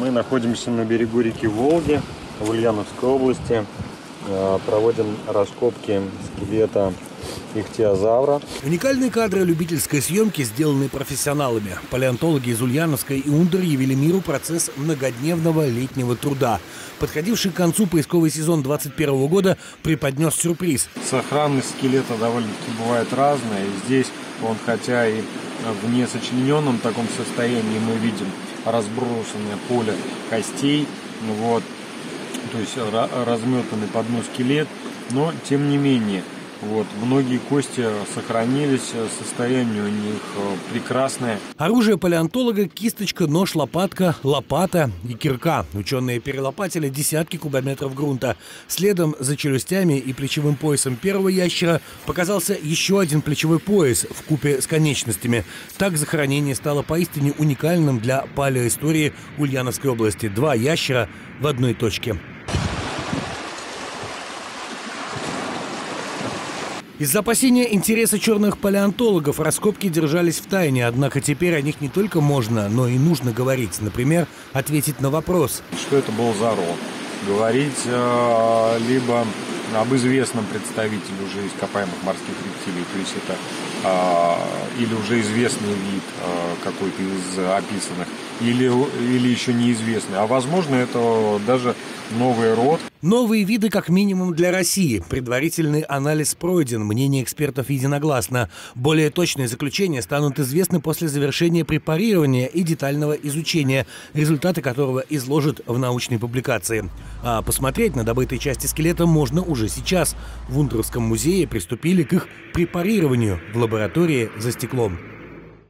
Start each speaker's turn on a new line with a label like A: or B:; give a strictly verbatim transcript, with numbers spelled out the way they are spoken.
A: Мы находимся на берегу реки Волги в Ульяновской области. Проводим раскопки скелета ихтиозавра.
B: Уникальные кадры любительской съемки, сделанные профессионалами. Палеонтологи из Ульяновской и Ундер явили миру процесс многодневного летнего труда. Подходивший к концу поисковый сезон двадцать первого года преподнес сюрприз.
A: Сохранность скелета довольно-таки бывает разная. И здесь он, хотя и в несочлененном таком состоянии, мы видим разбросанное поле костей. Вот. То есть разметанный по дну скелет, но тем не менее, вот, многие кости сохранились, состояние у них прекрасное.
B: Оружие палеонтолога – кисточка, нож, лопатка, лопата и кирка. Ученые перелопатили десятки кубометров грунта. Следом за челюстями и плечевым поясом первого ящера показался еще один плечевой пояс вкупе с конечностями. Так захоронение стало поистине уникальным для палеоистории Ульяновской области. Два ящера в одной точке. Из-за опасения интереса черных палеонтологов раскопки держались в тайне, однако теперь о них не только можно, но и нужно говорить. Например, ответить на вопрос.
A: Что это был за род? Говорить э, либо об известном представителе уже ископаемых морских рептилий, то есть это э, или уже известный вид э, какой-то из описанных, или, или еще неизвестный, а возможно это даже новый род.
B: Новые виды как минимум для России. Предварительный анализ пройден, мнение экспертов единогласно. Более точные заключения станут известны после завершения препарирования и детального изучения, результаты которого изложат в научной публикации. А посмотреть на добытые части скелета можно уже сейчас. В Ундеровском музее приступили к их препарированию в лаборатории за стеклом.